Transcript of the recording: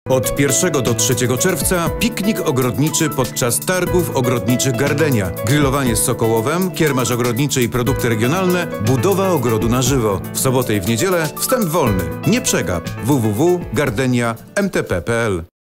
Od 1 do 3 czerwca piknik ogrodniczy podczas targów ogrodniczych Gardenia. Grillowanie z sokołowem, kiermasz ogrodniczy i produkty regionalne, budowa ogrodu na żywo. W sobotę i w niedzielę wstęp wolny. Nie przegap. www.gardenia.mtp.pl